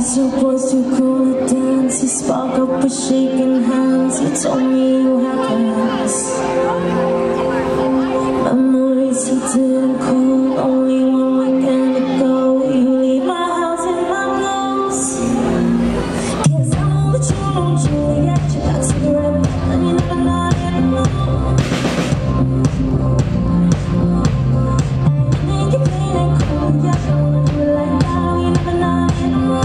So boys too cool to dance. You spark up with shaking hands. You told me you had plans. Memories you didn't call. Only one weekend ago. You leave my house in my blues. 'Cause I know that you want Juliet. You got cigarette butt and you never not anymore. And then you play that cool. Yeah, I wanna do it like now. You never not anymore.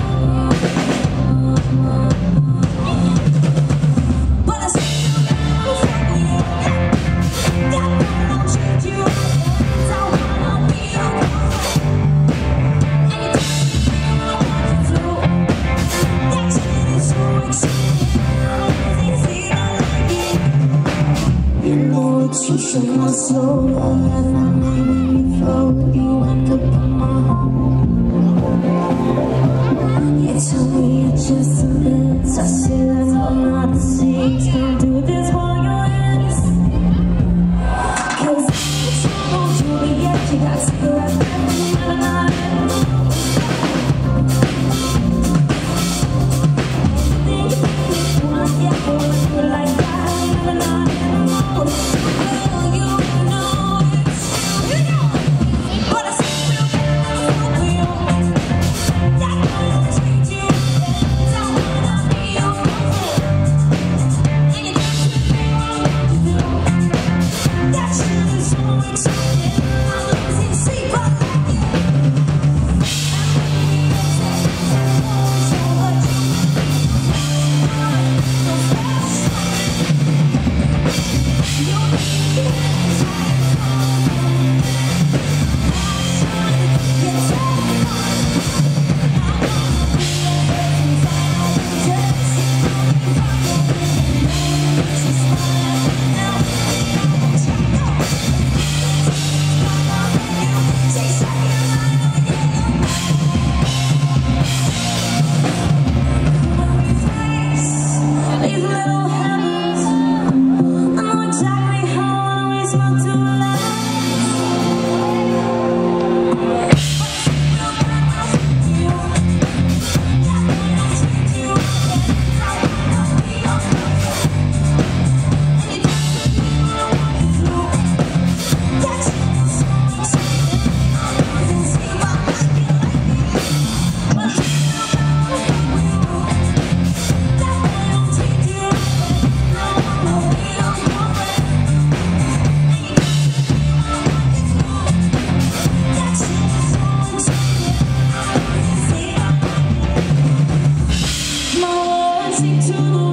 You shook my soul, and made me float. You went up on my heart. You told me you're just a bit. I see that's all not the same. Can't do this for your hands. 'Cause you want Juliet, you got cigarette breath and you never not anymore. And you think you feel like yeah, I wanna do it like that. You never not anymore. To